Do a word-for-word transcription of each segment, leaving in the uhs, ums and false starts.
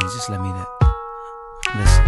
Just let me that. Listen.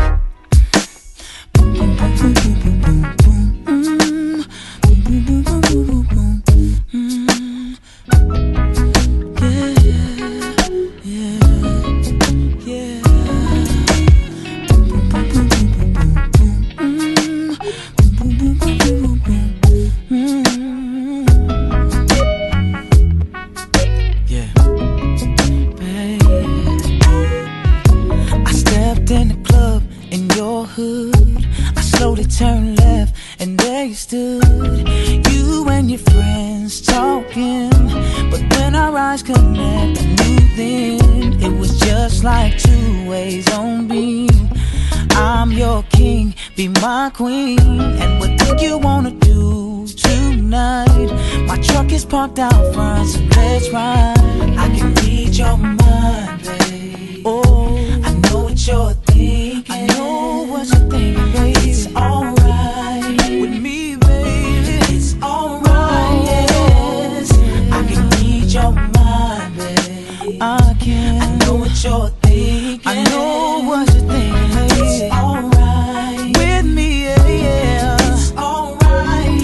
In the club in your hood, I slowly turned left and there you stood, you and your friends talking. But when our eyes connect, I knew then it was just like two ways on beam. I'm your king, be my queen, and whatever you wanna do tonight. My truck is parked out front, so let's ride. I can read your mind, babe. Oh, I know what you're thinking. I know what you're thinking, baby. It's alright with me, baby. It's alright, yes. I can read your mind, baby. I can. I know what you're thinking. I know what you're thinking, baby. It's alright with me, yeah, yeah. It's alright,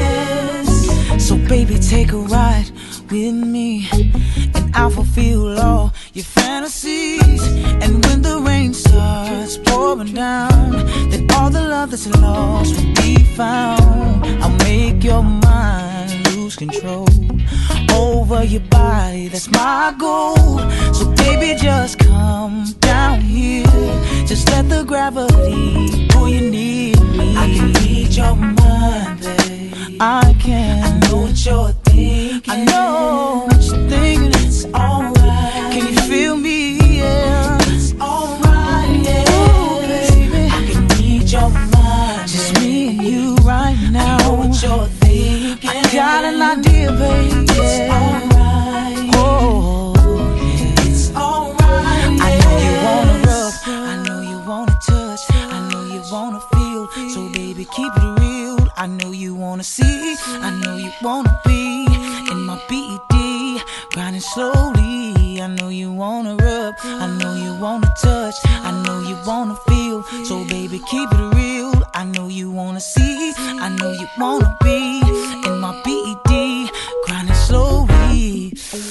yes. So baby, take a ride with me, and I'll fulfill all your fantasies. And when the rain starts pouring down, then all the love that's lost will be found. I'll make your mind lose control over your body, that's my goal. So baby, just come down here, just let the gravity pull you near me. I can read your mind, babe. I can. I know what you're thinking. I know what you're thinking. It's alright. Can you feel me? Yeah. It's alright, yeah. Ooh, baby, I can read your mind, just baby. Me and you right now. I know what you're thinking. I got an idea, baby. It's alright. Oh, yeah. It's alright, yeah. I know you wanna rub, I know you wanna touch, I know you wanna feel. So baby, keep it real. I know you wanna see, I know you wanna be in my B E D, grinding slowly. I know you wanna rub, I know you wanna touch, I know you wanna feel. So baby, keep it real. I know you wanna see, I know you wanna be in my B E D, grinding slowly.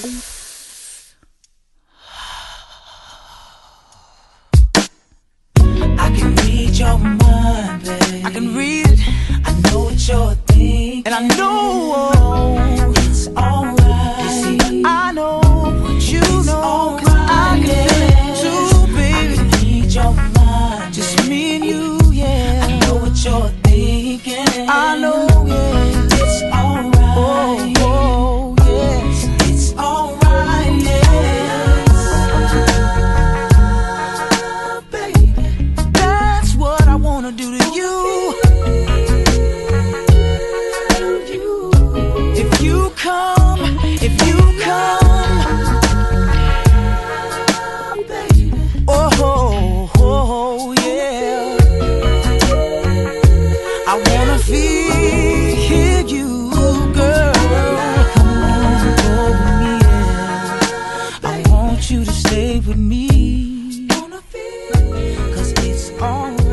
I can read your mind, babe. I can read it. I know what you're thinking, and I know it's alright. You see, I know what you it's know, cause I can feel it too, baby. I can read your mind, just baby. Me and you, yeah. I know what you're thinking. I know, yeah. It's alright. Oh, oh, yes. It's alright, yes. Baby, that's what I wanna do to you. If you come, if you come, baby. Oh, oh, oh, yeah. I wanna feel you, girl. Come on, go with me, yeah. I want you to stay with me, cause it's all